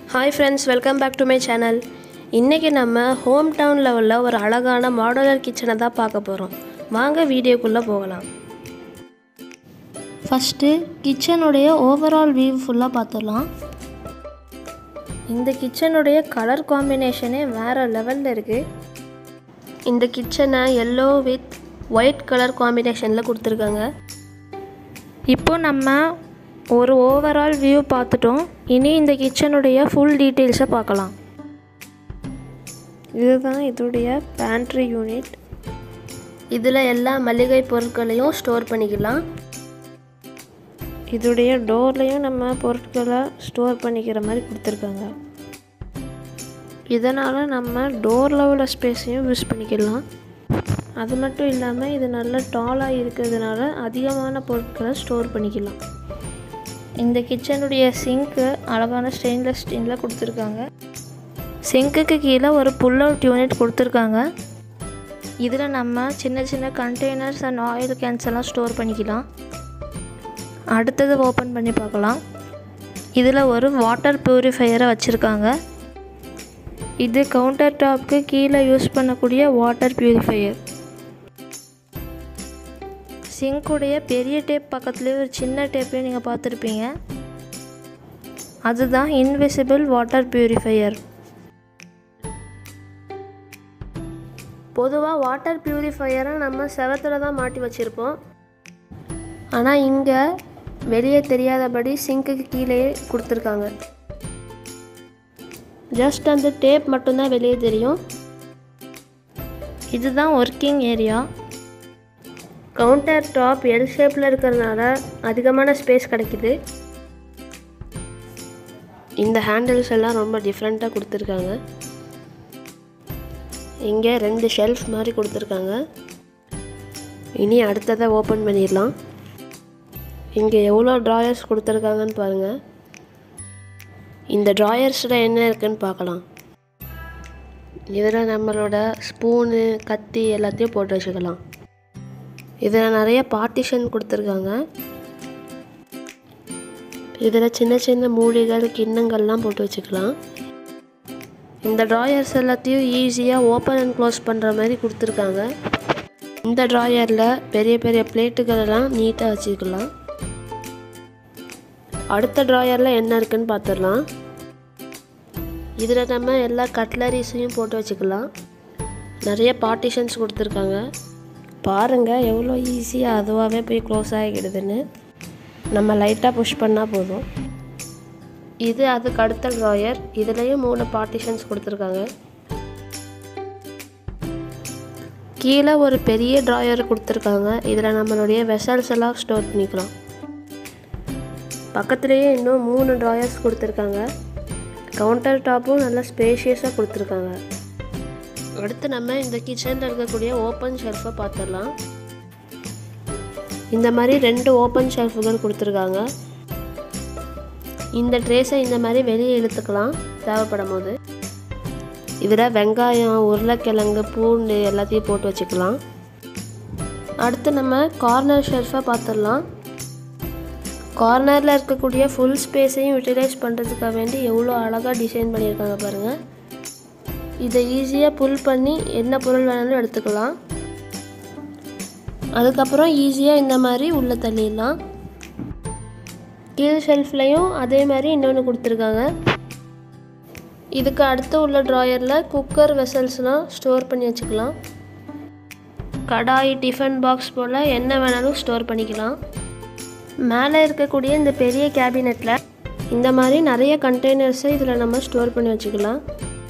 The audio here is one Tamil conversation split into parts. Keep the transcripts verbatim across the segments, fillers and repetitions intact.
Hi friends, welcome back to my channel. இன்னைக்கு நம்ம ஹோம் டவுன்ல உள்ள ஒரு அழகான மாடுலர் கிச்சனை தான் பார்க்க போறோம். வாங்க வீடியோக்குள்ள போகலாம். ஃபர்ஸ்ட் கிச்சனுடைய ஓவரால் வியூ ஃபுல்லா பார்த்தறலாம். இந்த கிச்சனுடைய கலர் காம்பினேஷனே வேற லெவல்ல இருக்கு. இந்த கிச்சனை yellow with white கலர் காம்பினேஷன்ல கொடுத்திருக்காங்க. இப்போ நம்ம ஒரு ஓவரால் வியூ பார்த்துட்டோம். இனி இந்த கிச்சனுடைய ஃபுல் டீடைல்ஸை பார்க்கலாம். இதுதான் இதோடைய பேண்ட்ரி யூனிட். இதில் எல்லா மளிகை பொருட்களையும் ஸ்டோர் பண்ணிக்கலாம். இதோடைய டோர்லேயும் நம்ம பொருட்களை ஸ்டோர் பண்ணிக்கிற மாதிரி கொடுத்துருக்காங்க. இதனால் நம்ம டோரில் உள்ள ஸ்பேஸையும் யூஸ் பண்ணிக்கலாம். அது மட்டும் இல்லாமல் இது நல்ல டாலாக இருக்கிறதுனால அதிகமான பொருட்களை ஸ்டோர் பண்ணிக்கலாம். இந்த கிச்சனுடைய சிங்க்கு அழகான ஸ்டெயின்லெஸ் ஸ்டீலில் கொடுத்துருக்காங்க. சிங்க்குக்கு கீழே ஒரு புல் அவுட் யூனிட் கொடுத்துருக்காங்க. இதில் நம்ம சின்ன சின்ன கண்டெய்னர்ஸ் அண்ட் ஆயில் கேன்ஸ் எல்லாம் ஸ்டோர் பண்ணிக்கலாம். அடுத்தது ஓப்பன் பண்ணி பார்க்கலாம். இதில் ஒரு வாட்டர் ப்யூரிஃபையரை வச்சுருக்காங்க. இது கவுண்டர் டாப்க்கு கீழே யூஸ் பண்ணக்கூடிய வாட்டர் ப்யூரிஃபையர். சிங்க்குடைய பெரிய டேப் பக்கத்துலேயே ஒரு சின்ன டேப்பையும் நீங்கள் பார்த்துருப்பீங்க. அதுதான் இன்விசிபிள் வாட்டர் ப்யூரிஃபையர். பொதுவாக வாட்டர் ப்யூரிஃபையரை நம்ம செவத்தில் தான் மாட்டி வச்சுருப்போம். ஆனால் இங்கே வெளியே தெரியாதபடி சிங்க்குக்கு கீழே கொடுத்துருக்காங்க. ஜஸ்ட் அந்த டேப் மட்டும்தான் வெளியே தெரியும். இதுதான் working area. Counter top L ஷேப்பில் இருக்கிறதுனால அதிகமான ஸ்பேஸ் கிடைக்குது. இந்த ஹேண்டில்ஸ் எல்லாம் ரொம்ப டிஃப்ரெண்ட்டாக கொடுத்துருக்காங்க. இங்கே ரெண்டு ஷெல்ஃப் மாதிரி கொடுத்துருக்காங்க. இனி அடுத்ததை ஓப்பன் பண்ணிடலாம். இங்கே எவ்வளோ ட்ராயர்ஸ் கொடுத்துருக்காங்கன்னு பாருங்கள். இந்த ட்ராயர்ஸில் என்ன இருக்குதுன்னு பார்க்கலாம். இதில் நம்மளோட ஸ்பூனு கத்தி எல்லாத்தையும் போட்டு வச்சுக்கலாம். இதில் நிறைய பார்ட்டிஷன் கொடுத்துருக்காங்க. இதில் சின்ன சின்ன மூடிகள் கிண்ணங்கள்லாம் போட்டு வச்சுக்கலாம். இந்த ட்ராயர்ஸ் எல்லாத்தையும் ஈஸியாக ஓப்பன் அண்ட் க்ளோஸ் பண்ணுற மாதிரி கொடுத்துருக்காங்க. இந்த ட்ராயரில் பெரிய பெரிய பிளேட்டுகளெல்லாம் நீட்டாக வச்சுக்கலாம். அடுத்த ட்ராயரில் என்ன இருக்குதுன்னு பார்த்துடலாம். இதில் நம்ம எல்லா கட்லரிஸையும் போட்டு வச்சுக்கலாம். நிறைய பார்ட்டிஷன்ஸ் கொடுத்துருக்காங்க. பாருங்கள் எவ்வளோ ஈஸியாக அதுவாகவே போய் க்ளோஸ் ஆகிடுதுன்னு. நம்ம லைட்டாக புஷ் பண்ணால் போதும். இது அதுக்கு அடுத்த ட்ராயர். இதுலேயும் மூணு பார்ட்டிஷன்ஸ் கொடுத்துருக்காங்க. கீழே ஒரு பெரிய ட்ராயர் கொடுத்துருக்காங்க. இதில் நம்மளுடைய வெசல்ஸ் எல்லாம் ஸ்டோர் பண்ணிக்கலாம். பக்கத்துலேயே இன்னும் மூணு ட்ராயர்ஸ் கொடுத்துருக்காங்க. கவுண்டர் டாப்பும் நல்லா ஸ்பேஷியஸாக கொடுத்துருக்காங்க. அடுத்து நம்ம இந்த கிச்சனில் இருக்கக்கூடிய ஓப்பன் ஷெல்ஃபை பார்த்துடலாம். இந்த மாதிரி ரெண்டு ஓப்பன் ஷெல்ஃபுகள் கொடுத்துருக்காங்க. இந்த ட்ரேஸை இந்த மாதிரி வெளியே இழுத்துக்கலாம் தேவைப்படும் போது. இதில் வெங்காயம், உருளைக்கிழங்கு, பூண்டு எல்லாத்தையும் போட்டு வச்சுக்கலாம். அடுத்து நம்ம கார்னர் ஷெல்ஃபை பார்த்துடலாம். கார்னரில் இருக்கக்கூடிய ஃபுல் ஸ்பேஸையும் யூட்டிலைஸ் பண்ணுறதுக்காக வேண்டி எவ்வளோ அழகாக டிசைன் பண்ணியிருக்காங்க பாருங்கள். இதை ஈஸியாக புல் பண்ணி என்ன பொருள் வேணாலும் எடுத்துக்கலாம். அதுக்கப்புறம் ஈஸியாக இந்த மாதிரி உள்ளே தள்ளிடலாம். கீழ் ஷெல்ஃப்லேயும் அதே மாதிரி இன்னொன்று கொடுத்துருக்காங்க. இதுக்கு அடுத்து உள்ள ட்ராயரில் குக்கர் வெசல்ஸ்லாம் ஸ்டோர் பண்ணி வச்சுக்கலாம். கடாய், டிஃபன் பாக்ஸ் போல் என்ன வேணாலும் ஸ்டோர் பண்ணிக்கலாம். மேலே இருக்கக்கூடிய இந்த பெரிய கேபினெட்டில் இந்த மாதிரி நிறைய கண்டெய்னர்ஸை இதில் நம்ம ஸ்டோர் பண்ணி வச்சுக்கலாம்.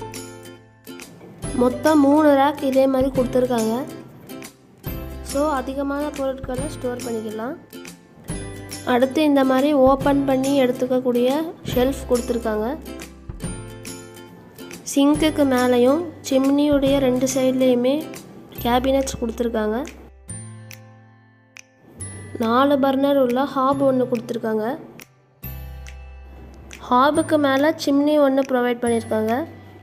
மொத்தம் மூணு ரேக் இதே மாதிரி கொடுத்துருக்காங்க. ஸோ அதிகமான பொருட்களை ஸ்டோர் பண்ணிக்கலாம். அடுத்து இந்த மாதிரி ஓப்பன் பண்ணி எடுத்துக்கக்கூடிய ஷெல்ஃப் கொடுத்துருக்காங்க. சிங்க்குக்கு மேலேயும் சிம்னியுடைய ரெண்டு சைட்லேயுமே கேபினட்ஸ் கொடுத்துருக்காங்க. நாலு பர்னர் உள்ள ஹாப் ஒன்று கொடுத்துருக்காங்க. ஹாபுக்கு மேலே சிம்னி ஒன்று ப்ரொவைட் பண்ணியிருக்காங்க.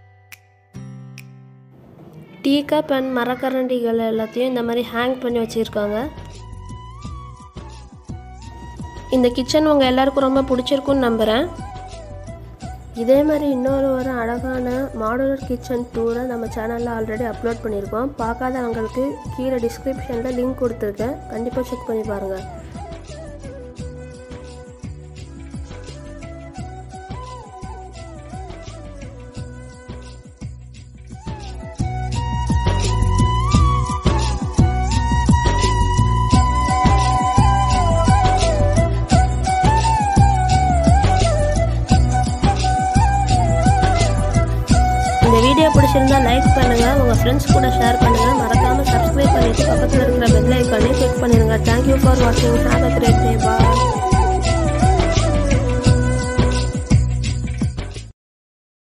டீ கப் அண்ட் மரக்கரண்டிகள் எல்லாத்தையும் இந்த மாதிரி ஹேங் பண்ணி வச்சுருக்காங்க. இந்த கிச்சன் உங்கள் எல்லாருக்கும் ரொம்ப பிடிச்சிருக்குன்னு நம்புகிறேன். இதே மாதிரி இன்னொரு ஒரு அழகான மாடுலர் கிச்சன் டூரை நம்ம சேனலில் ஆல்ரெடி அப்லோட் பண்ணியிருக்கோம். பார்க்காதவங்களுக்கு கீழே டிஸ்கிரிப்ஷனில் லிங்க் கொடுத்துருக்கேன், கண்டிப்பாக செக் பண்ணி பாருங்கள். இந்த வீடியோ பிடிச்சிருந்தா லைக் பண்ணுங்கள், உங்கள் ஃப்ரெண்ட்ஸ் கூட ஷேர் பண்ணுங்கள். மறக்காமல் சப்ஸ்கிரைப் பண்ணிவிட்டு பக்கத்தில் இருக்கிற பெல் ஐக்கானை கிளிக் பண்ணிடுங்க. தேங்க்யூ ஃபார் வாட்சிங். Have a great day. Bye.